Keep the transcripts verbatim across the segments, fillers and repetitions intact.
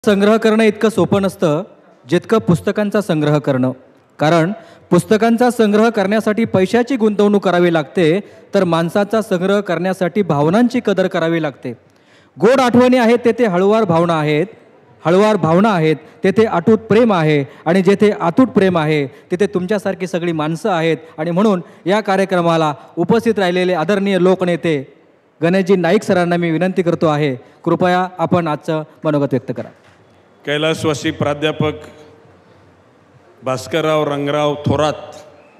संग्रह करणं इतकं सोपं नसतं जितकं पुस्तकांचा संग्रह करणं. कारण पुस्तकांचा संग्रह करण्यासाठी पैशाची गुंतवणूक करावी लागते, तर माणसाचा संग्रह करण्यासाठी भावनांची कदर करावी लागते. गोड आठवणी आहेत तेथे हळुवार भावना आहेत, हळुवार भावना आहेत तेथे अतूट प्रेम आहे, आणि जेथे अतूट प्रेम आहे तिथे तुमच्यासारखी सगळी माणसं आहेत. आणि म्हणून या कार्यक्रमाला उपस्थित राहिलेले आदरणीय लोकनेते गणेशजी नाईक सरांना मी विनंती करतो आहे, कृपया आपण आजचं मनोगत व्यक्त करा. कैलासवासी प्राध्यापक भास्करराव रंगराव थोरात,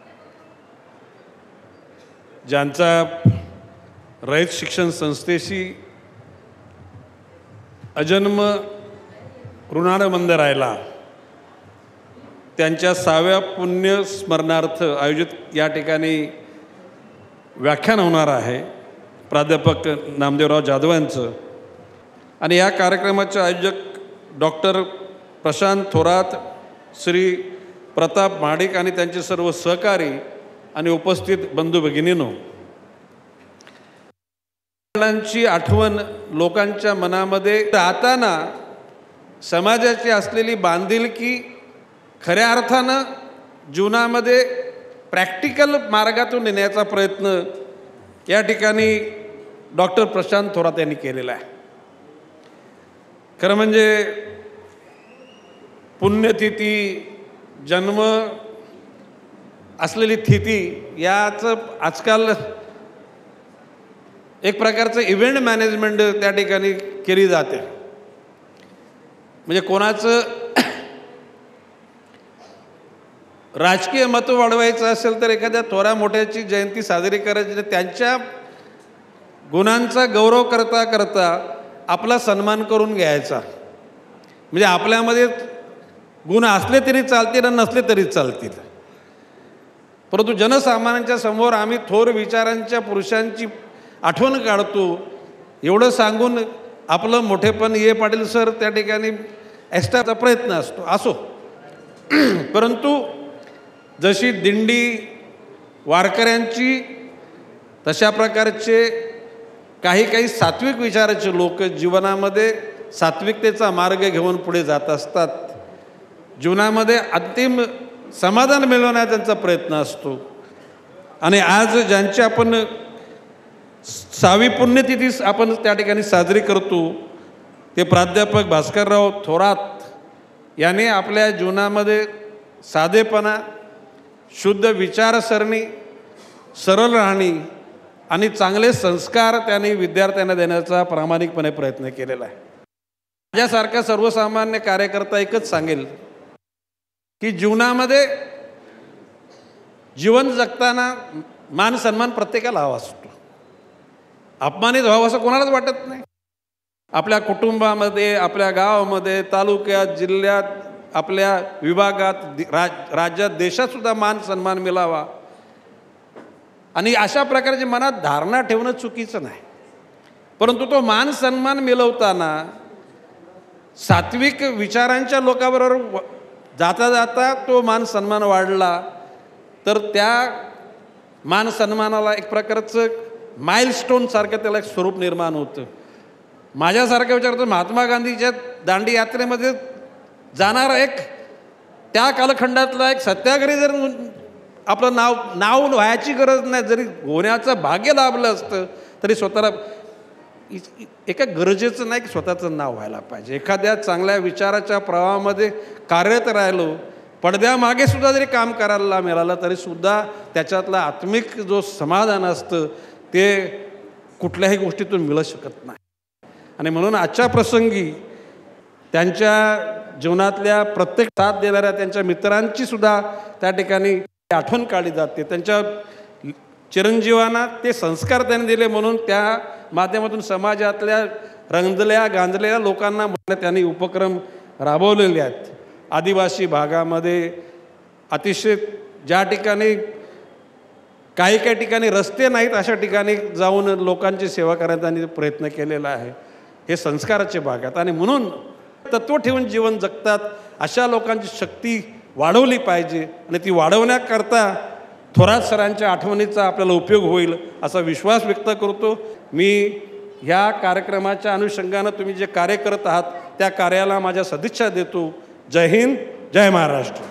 ज्यांचा रयत शिक्षण संस्थेशी अजन्म ऋणानुबंध राहिला, त्यांच्या सहाव्या पुण्य स्मरणार्थ आयोजित या ठिकाणी व्याख्यान होणार आहे प्राध्यापक नामदेवराव जाधव यांचं. आणि या कार्यक्रमाचे आयोजक डॉक्टर प्रशांत थोरात, श्री प्रताप महाडिक आणि त्यांचे सर्व सहकारी आणि उपस्थित बंधू भगिनींनो, वडिलांची आठवण लोकांच्या मनामध्ये राहताना समाजाची असलेली बांधिलकी खऱ्या अर्थानं जीवनामध्ये प्रॅक्टिकल मार्गातून नेण्याचा प्रयत्न या ठिकाणी डॉक्टर प्रशांत थोरात यांनी केलेला आहे. खरं म्हणजे पुण्यतिथी, जन्म असलेली तिथी याचं आजकाल एक प्रकारचं इव्हेंट मॅनेजमेंट त्या ठिकाणी केली जाते. म्हणजे कोणाचं राजकीय महत्त्व वाढवायचं असेल तर एखाद्या थोरा मोठ्याची जयंती साजरी करायची, तर त्यांच्या गुणांचा गौरव करता करता आपला सन्मान करून घ्यायचा. म्हणजे आपल्यामध्ये गुण असले तरी चालतील आणि नसले तरी चालतील, परंतु जनसामान्यांच्या समोर आम्ही थोर विचारांच्या पुरुषांची आठवण काढतो एवढं सांगून आपलं मोठेपण ये पाटील सर त्या ठिकाणी एक्स्ट्राचा प्रयत्न असतो असो. परंतु जशी दिंडी वारकऱ्यांची, तशा प्रकारचे काही काही सात्विक विचाराचे लोक जीवनामध्ये सात्विकतेचा मार्ग घेऊन पुढे जात असतात. जीवनामध्ये अंतिम समाधान मिळवण्याचा त्यांचा प्रयत्न असतो. आणि आज ज्यांची आपण सहावी पुण्यतिथी आपण त्या ठिकाणी साजरी करतो, ते प्राध्यापक भास्करराव थोरात यांनी आपल्या जीवनामध्ये साधेपणा, शुद्ध विचारसरणी, सरळ राहणी आणि चांगले संस्कार त्यांनी विद्यार्थ्यांना देण्याचा प्रामाणिकपणे प्रयत्न केलेला आहे. माझ्यासारखा सर्वसामान्य कार्यकर्ता एकच सांगेल की जीवनामध्ये जीवन जगताना मान सन्मान प्रत्येकाला हवा असतो. अपमानित व्हावं असं कोणालाच वाटत नाही. आपल्या कुटुंबामध्ये, आपल्या गावामध्ये, तालुक्यात, जिल्ह्यात, आपल्या विभागात, राज राज्यात, देशातसुद्धा मान सन्मान मिळावा आणि अशा प्रकारची मनात धारणा ठेवणं चुकीचं नाही. परंतु तो मान सन्मान मिळवताना सात्विक विचारांच्या लोकांबरोबर जाता जाता तो मान सन्मान वाढला तर त्या मान सन्मानाला एक प्रकारचं माइलस्टोन सारखं त्याला एक स्वरूप निर्माण होतं. माझ्यासारखं विचारतो, महात्मा गांधीच्या दांडी यात्रेमध्ये जाणारा एक त्या कालखंडातला एक सत्याग्रही जर आपलं नाव नाव व्हायची गरज नाही, जरी होण्याचं भाग्य लाभलं असतं तरी स्वतःला एका गरजेचं नाही की स्वतःचं नाव व्हायला पाहिजे. एखाद्या चांगल्या विचाराच्या प्रवाहामध्ये कार्यरत राहिलो, पडद्यामागे सुद्धा जरी काम करायला मिळालं तरीसुद्धा त्याच्यातलं आत्मिक जो समाधान असतं ते कुठल्याही गोष्टीतून मिळू शकत नाही. आणि म्हणून आजच्या प्रसंगी त्यांच्या जीवनातल्या प्रत्येक साथ देणाऱ्या त्यांच्या मित्रांची सुद्धा त्या ठिकाणी आठवण काढली जाते. त्यांच्या चिरंजीवांना ते संस्कार त्यांनी दिले म्हणून त्या माध्यमातून समाजातल्या रंजल्या गांजलेल्या लोकांना त्यांनी उपक्रम राबवलेले आहेत. आदिवासी भागामध्ये अतिशय ज्या ठिकाणी काही काही ठिकाणी रस्ते नाहीत अशा ठिकाणी जाऊन लोकांची सेवा करायचा त्यांनी प्रयत्न केलेला आहे. हे संस्काराचे भाग आहेत आणि म्हणून तत्त्व ठेवून जीवन जगतात अशा लोकांची शक्ती वाढवली पाहिजे आणि ती वाढवण्याकरता थोरात सरांच्या आठवणीचा आपल्याला उपयोग होईल असा विश्वास व्यक्त करतो मी. ह्या कार्यक्रमाच्या अनुषंगानं तुम्ही जे कार्य करत आहात त्या कार्याला माझ्या सदिच्छा देतो. जय हिंद, जय महाराष्ट्र.